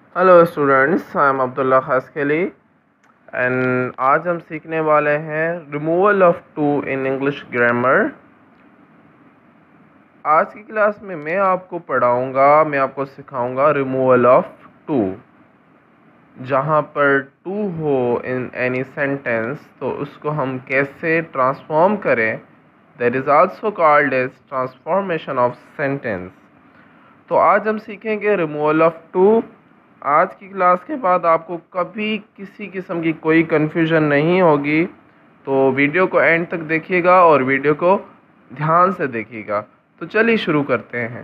Hello students, I am Abdullah Khaskeli and आज हम सीखने वाले हैं removal of too in English grammar. आज की क्लास में मैं आपको सिखाऊंगा रिमूवल ऑफ टू। जहाँ पर टू हो इन एनी सेंटेंस तो उसको हम कैसे ट्रांसफॉर्म करें, that is also called as transformation of sentence. तो आज हम सीखेंगे रिमूवल ऑफ टू। आज की क्लास के बाद आपको कभी किसी किस्म की कोई कन्फ्यूजन नहीं होगी, तो वीडियो को एंड तक देखिएगा और वीडियो को ध्यान से देखिएगा। तो चलिए शुरू करते हैं।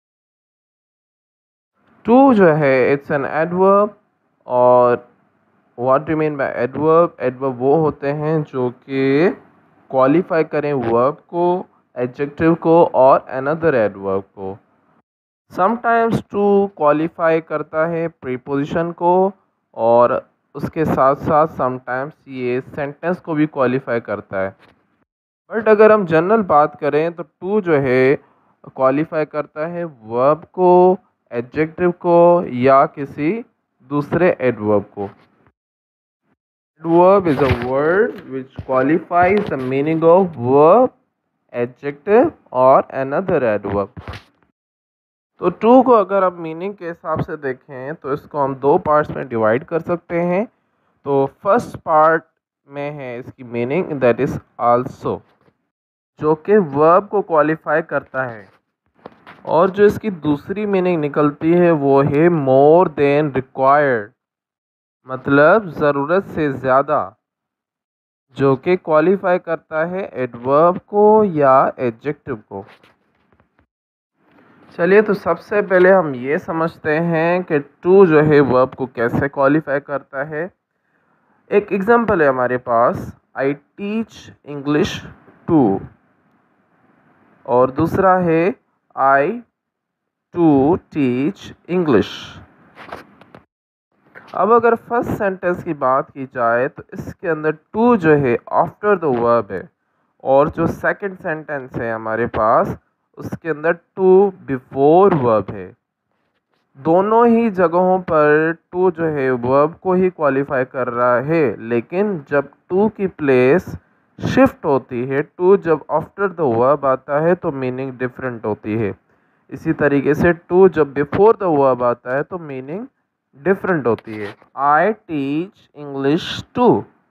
टू जो है इट्स एन एडवर्ब। और what do mean by adverb? Adverb वो होते हैं जो कि क्वालिफाई करें वर्ब को, एडजेक्टिव को और अनदर एडवर्ब को। समटाइम्स टू क्वालिफाई करता है प्रीपोजिशन को, और उसके साथ साथ समटाइम्स ये सेंटेंस को भी क्वालिफाई करता है। बट अगर हम जनरल बात करें तो टू जो है क्वालिफाई करता है वर्ब को, एडजेक्टिव को या किसी दूसरे एडवर्ब को। Adverb is a word which qualifies the meaning of verb, adjective or another adverb. तो टू को अगर आप मीनिंग के हिसाब से देखें तो इसको हम दो पार्ट्स में डिवाइड कर सकते हैं। तो फर्स्ट पार्ट में है इसकी मीनिंग, दैट इज़ आल्सो, जो कि वर्ब को क्वालिफाई करता है। और जो इसकी दूसरी मीनिंग निकलती है वो है मोर देन रिक्वायर्ड, मतलब ज़रूरत से ज़्यादा, जो कि क्वालिफाई करता है एडवर्ब को या एडजेक्टिव को। चलिए, तो सबसे पहले हम ये समझते हैं कि टू जो है वर्ब को कैसे क्वालिफाई करता है। एक एग्जांपल है हमारे पास, आई टीच इंग्लिश टू, और दूसरा है आई टू टीच इंग्लिश। अब अगर फर्स्ट सेंटेंस की बात की जाए तो इसके अंदर टू जो है आफ्टर द वर्ब है, और जो सेकंड सेंटेंस है हमारे पास उसके अंदर टू बिफोर वर्ब है। दोनों ही जगहों पर टू जो है वर्ब को ही क्वालिफाई कर रहा है, लेकिन जब टू की प्लेस शिफ्ट होती है, टू जब आफ्टर द वर्ब आता है तो मीनिंग डिफरेंट होती है। इसी तरीके से टू जब बिफोर द वर्ब आता है तो मीनिंग डिफरेंट होती है। आई टीच इंग्लिश टू,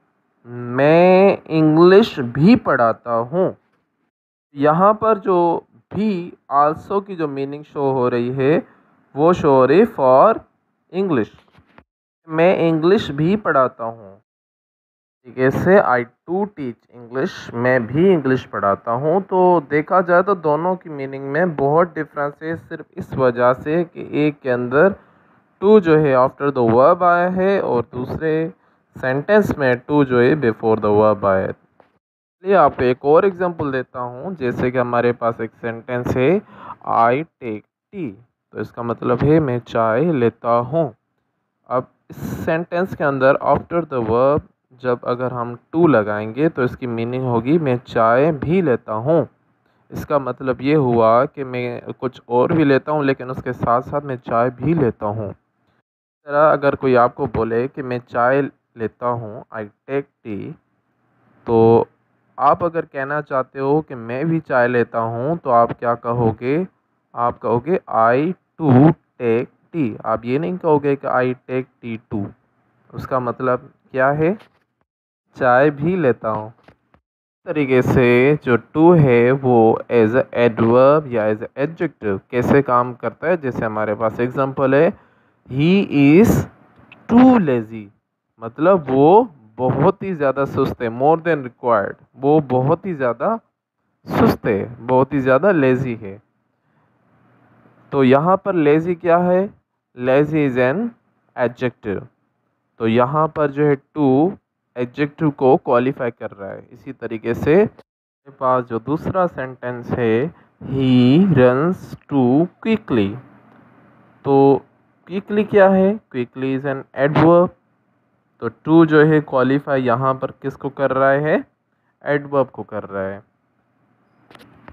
मैं इंग्लिश भी पढ़ाता हूँ। यहाँ पर जो भी आल्सो की जो मीनिंग शो हो रही है वो शो हो रही फॉर इंग्लिश, मैं इंग्लिश भी पढ़ाता हूँ। तरीके से आई टू टीच इंग्लिश, मैं भी इंग्लिश पढ़ाता हूँ। तो देखा जाए तो दोनों की मीनिंग में बहुत डिफरेंस है, सिर्फ इस वजह से कि एक के अंदर टू जो है आफ्टर द वर्ब आया है और दूसरे सेंटेंस में टू जो है बिफोर द वर्ब आया है। चलिए आपको एक और एग्जांपल देता हूँ। जैसे कि हमारे पास एक सेंटेंस है, आई टेक टी, तो इसका मतलब है मैं चाय लेता हूँ। अब इस सेंटेंस के अंदर आफ्टर द वर्ब जब अगर हम टू लगाएंगे तो इसकी मीनिंग होगी मैं चाय भी लेता हूँ। इसका मतलब ये हुआ कि मैं कुछ और भी लेता हूँ लेकिन उसके साथ साथ मैं चाय भी लेता हूँ। तरह अगर कोई आपको बोले कि मैं चाय लेता हूँ, आई टेक टी, तो आप अगर कहना चाहते हो कि मैं भी चाय लेता हूँ तो आप क्या कहोगे? आप कहोगे आई टू टेक टी। आप ये नहीं कहोगे कि आई टेक टी टू। उसका मतलब क्या है? चाय भी लेता हूँ। इस तरीके से जो टू है वो एज ए एडवर्ब या एज ए एडजेक्टिव कैसे काम करता है, जैसे हमारे पास एग्जांपल है, ही इज़ टू लेज़ी, मतलब वो बहुत ही ज़्यादा सुस्त है। मोर देन रिक्वायर्ड, वो बहुत ही ज़्यादा सुस्त है, बहुत ही ज़्यादा लेज़ी है। तो यहाँ पर लेज़ी क्या है? Lazy is an adjective. तो यहाँ पर जो है टू एडजेक्टिव को क्वालिफाई कर रहा है। इसी तरीके से मेरे पास जो दूसरा सेंटेंस है, ही रन्स टू क्विकली, तो क्विकली क्या है? Quickly is an adverb. तो टू जो है क्वालिफाई यहाँ पर किसको कर रहा है? एडवर्ब को कर रहा है।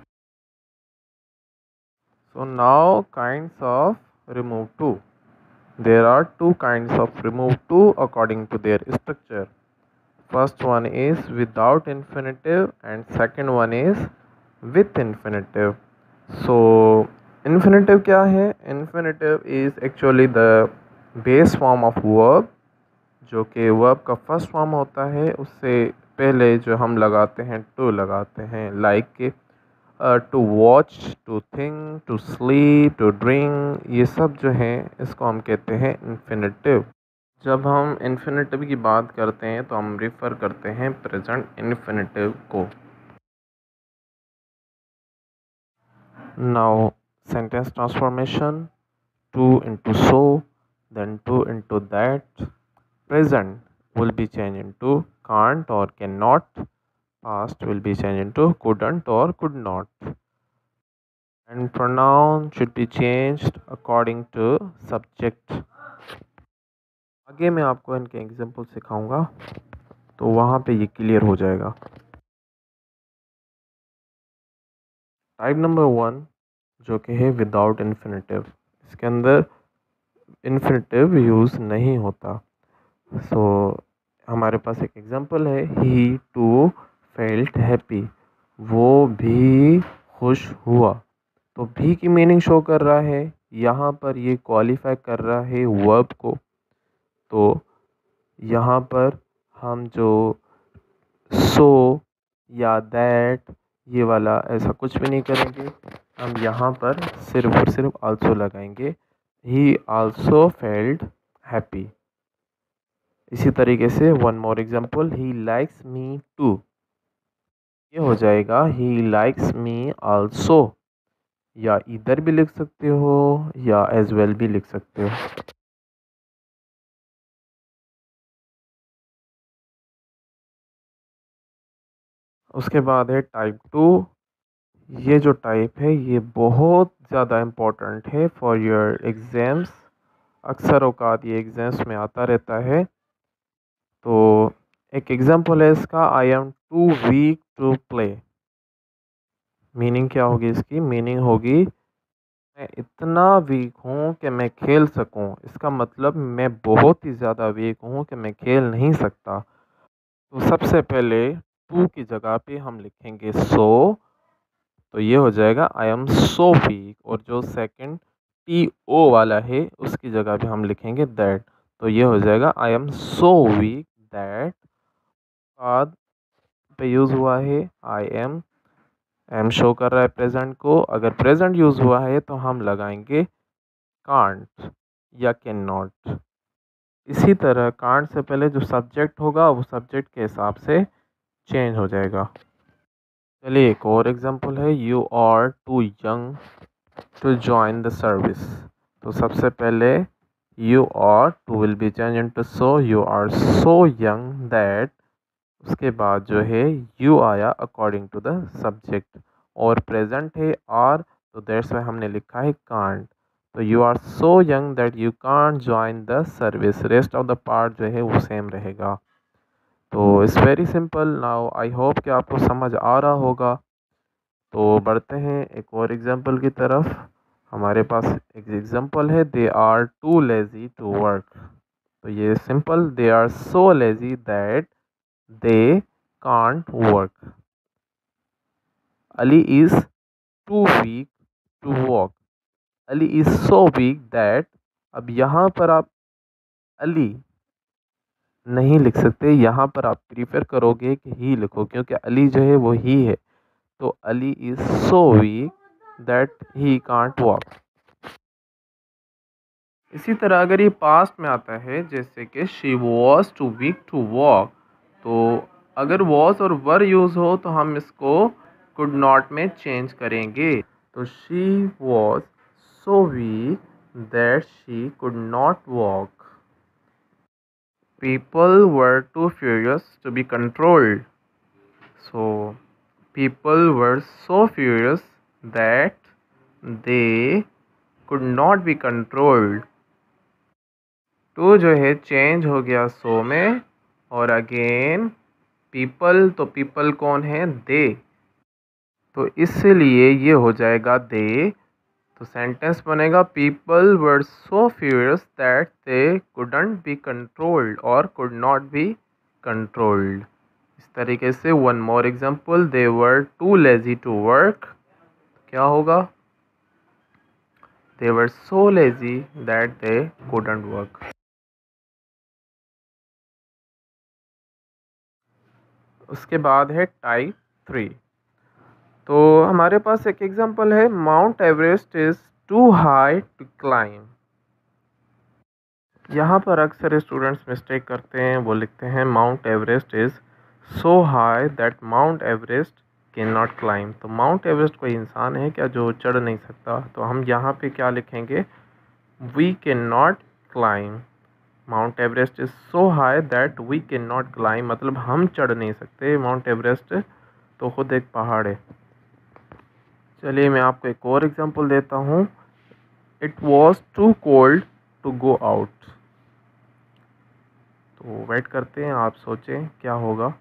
So now kinds of remove too. There are two kinds of remove to according to their structure. First one is without infinitive and second one is with infinitive. So infinitive क्या है? Infinitive is actually the base form of verb, जो कि verb का first form होता है। उससे पहले जो हम लगाते हैं टू लगाते हैं, लाइक के to watch, to think, to sleep, to drink, ये सब जो हैं इसको हम कहते हैं इन्फिनेटिव। जब हम इन्फिनेटिव की बात करते हैं तो हम रिफ़र करते हैं प्रेजेंट इन्फिनेटिव को। Now sentence transformation, too into so, then too into that. Present will be changed into can't or cannot. Past will be changed into couldn't or could not. And pronoun should be changed according to subject. आगे मैं आपको इनके example सिखाऊंगा तो वहाँ पे ये clear हो जाएगा। टाइप नंबर 1 जो कि है विदाउट इन्फिनेटिव, इसके अंदर इन्फिनेटिव यूज़ नहीं होता। सो हमारे पास एक एग्जांपल है, ही टू फेल्ट हैप्पी, वो भी खुश हुआ। तो भी की मीनिंग शो कर रहा है, यहाँ पर ये क्वालिफाई कर रहा है वर्ब को। तो यहाँ पर हम जो सो या दैट ये वाला ऐसा कुछ भी नहीं करेंगे, हम यहाँ पर सिर्फ और सिर्फ आल्सो लगाएंगे। He also felt happy. इसी तरीके से one more example, he likes me too, ये हो जाएगा ही लाइक्स मी आल्सो। या इधर भी लिख सकते हो या एज वेल भी लिख सकते हो। उसके बाद है टाइप 2। ये जो टाइप है ये बहुत ज़्यादा इम्पोर्टेंट है फॉर योर एग्ज़ाम्स। अक्सर औकात ये एग्ज़ाम्स में आता रहता है। तो एक एग्जांपल है इसका, I am too weak to play. Meaning क्या होगी इसकी? मीनिंग होगी मैं इतना वीक हूँ कि मैं खेल सकूँ। इसका मतलब मैं बहुत ही ज़्यादा वीक हूँ कि मैं खेल नहीं सकता। तो सबसे पहले टू की जगह पे हम लिखेंगे सो, तो ये हो जाएगा आई एम सो वीक। और जो सेकंड टी ओ वाला है उसकी जगह पे हम लिखेंगे दैट, तो ये हो जाएगा I am so weak that. बाद पे यूज़ हुआ है आई एम शो कर रहा है प्रेजेंट को। अगर प्रेजेंट यूज़ हुआ है तो हम लगाएंगे कांट या कैन नॉट। इसी तरह कांट से पहले जो सब्जेक्ट होगा वो सब्जेक्ट के हिसाब से चेंज हो जाएगा। चलिए एक और एग्जांपल है, you are too young to join the service. तो सबसे पहले you are too will be change into so, you are so young that. उसके बाद जो है यू आया अकॉर्डिंग टू द सब्जेक्ट और प्रेजेंट है आर, तो दैट्स वाई हमने लिखा है कांट। तो you are so young that you can't join the service. Rest of the part जो है वो सेम रहेगा। तो it's very simple. Now I hope कि आपको समझ आ रहा होगा। तो बढ़ते हैं एक और एग्जांपल की तरफ। हमारे पास एक एग्जांपल है, they are too lazy to work. तो ये simple, they are so lazy that they can't work. Ali is too weak to walk. Ali is so weak that. अब यहाँ पर आप अली नहीं लिख सकते, यहाँ पर आप प्रीफर करोगे कि ही लिखो, क्योंकि अली जो है वो ही है। तो Ali is so weak that he can't walk. इसी तरह अगर ये पास्ट में आता है, जैसे कि she was too weak to walk, तो अगर वॉज और वर यूज़ हो तो हम इसको कुड नॉट में चेंज करेंगे। तो she was so weak that she could not walk. People were too furious to be controlled. So people were so furious that they could not be controlled. Too जो है change हो गया सो में, और again people, तो people कौन है? दे, तो इसलिए ये हो जाएगा दे। तो सेंटेंस बनेगा people were so furious that they couldn't be controlled और कुड नॉट बी कंट्रोल्ड। इस तरीके से one more example, they were too lazy to work, क्या होगा? They were so lazy that they couldn't work. उसके बाद है टाइप 3। तो हमारे पास एक एग्जांपल है, Mount Everest is too high to climb. यहाँ पर अक्सर स्टूडेंट्स मिस्टेक करते हैं, वो लिखते हैं Mount Everest is so high that Mount Everest can not climb. तो माउंट एवरेस्ट कोई इंसान है क्या जो चढ़ नहीं सकता? तो हम यहाँ पे क्या लिखेंगे, we can not climb. Mount Everest is so high that we can not climb, मतलब हम चढ़ नहीं सकते माउंट एवरेस्ट, तो खुद एक पहाड़ है। चलिए मैं आपको एक और एग्जांपल देता हूँ, it was too cold to go out. तो वेट करते हैं, आप सोचें क्या होगा।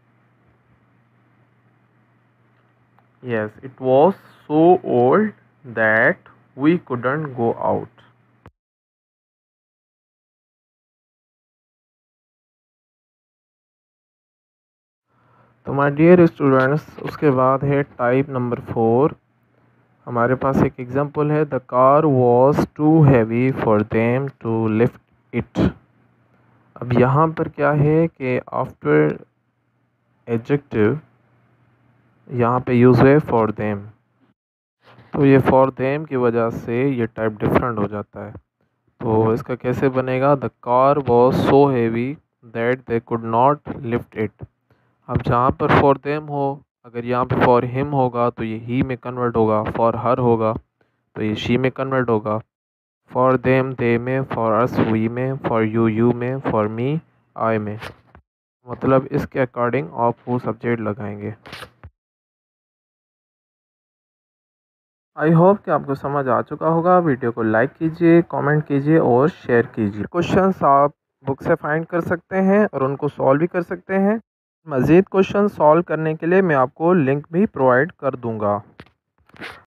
Yes, it was so old that we couldn't go out. तो माय डियर स्टूडेंट्स, उसके बाद है टाइप नंबर 4। हमारे पास एक एग्जांपल है, the car was too heavy for them to lift it. अब यहाँ पर क्या है कि आफ्टर एडजेक्टिव यहाँ पे यूज़ है फॉर देम, तो ये फॉर देम की वजह से ये टाइप डिफरेंट हो जाता है। तो इसका कैसे बनेगा, the car was so heavy that they could not lift it. अब जहाँ पर फॉर देम हो, अगर यहाँ पे फॉर हिम होगा तो ये ही में कन्वर्ट होगा, फॉर हर होगा तो ये शी में कन्वर्ट होगा, फॉर देम दे में, फॉर अस वी में, फॉर यू में, फॉर मी आई में। मतलब इसके अकॉर्डिंग आप वो सब्जेक्ट लगाएंगे। आई होप कि आपको समझ आ चुका होगा। वीडियो को लाइक कीजिए, कमेंट कीजिए और शेयर कीजिए। क्वेश्चंस आप बुक से फाइंड कर सकते हैं और उनको सॉल्व भी कर सकते हैं। मज़ीद क्वेश्चन सॉल्व करने के लिए मैं आपको लिंक भी प्रोवाइड कर दूंगा।